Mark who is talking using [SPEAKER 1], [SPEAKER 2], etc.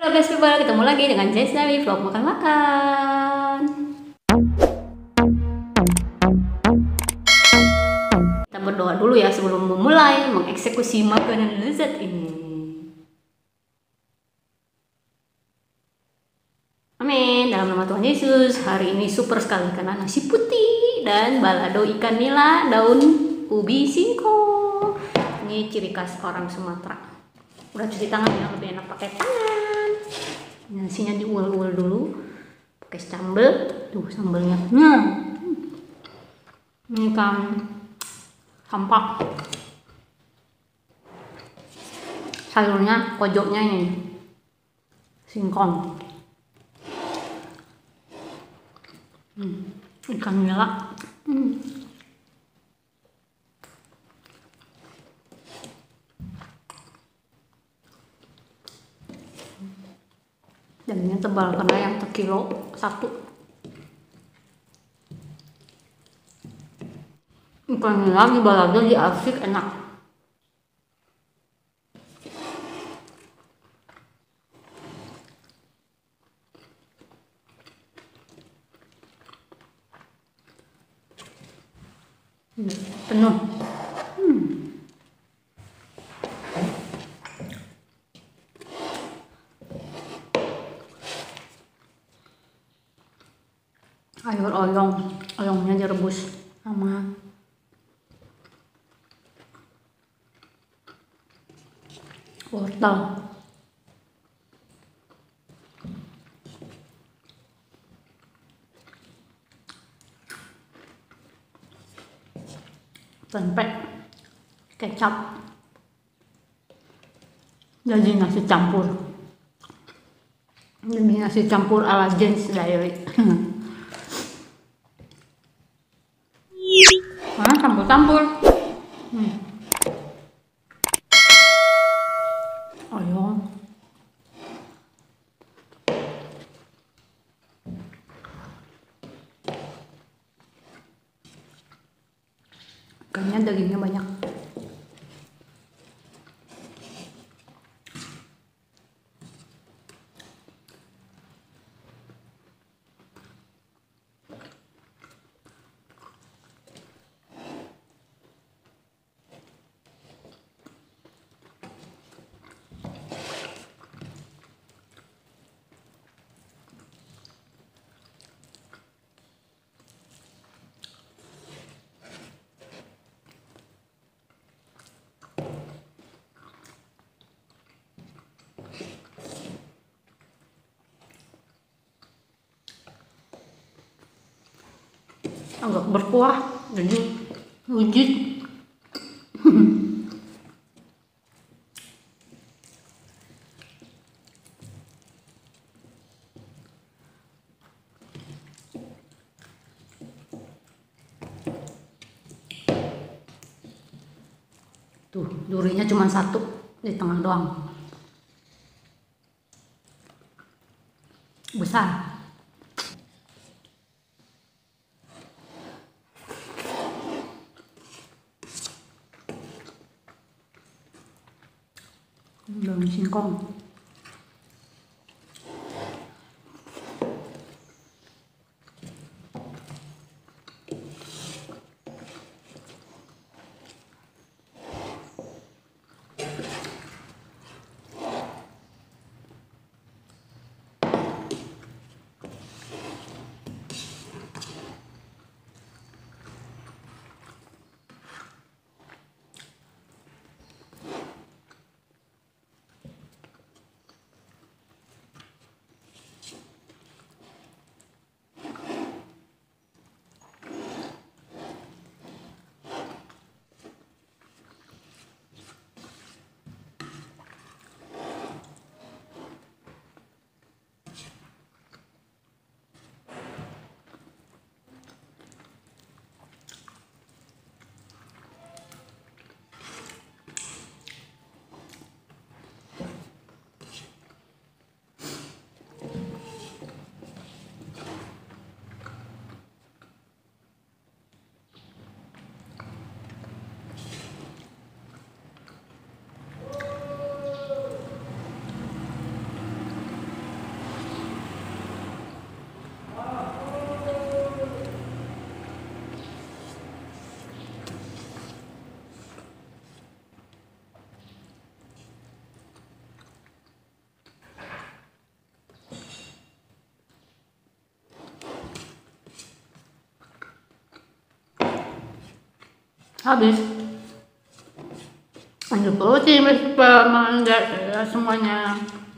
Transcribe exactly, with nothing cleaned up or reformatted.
[SPEAKER 1] Halo guys, people, ketemu lagi dengan Jess dari vlog makan-makan. Kita berdoa dulu ya sebelum memulai mengeksekusi makanan lezat ini. Amin, dalam nama Tuhan Yesus. Hari ini super sekali karena nasi putih dan balado ikan nila daun ubi singkong. Ini ciri khas orang Sumatera. Udah cuci tangan ya, lebih enak pakai tangan. Nasinya diulul-ulul dulu pakai sambal. Tuh sambalnya. Nah, ini kan sampak. Sayurnya, pojoknya ini singkong. Hmm, ikan nila. Hmm. Dagingnya tebal karena yang sekilo satu. Ikan nila di balado di asik enak. Hmm, penuh. Hmm. Sayur oyong, oyongnya direbus sama wortel. Tempe, kecap, jadi nasi campur. Ini nasi campur ala Jens Diary. Mana campur-campur? Hmm. Oyong. Ikannya dagingnya banyak. Agak berkuah jadi wujud. Tuh durinya cuma satu di tengah doang, besar. Daun singkong. habis. Lanjut protein, mangga, semuanya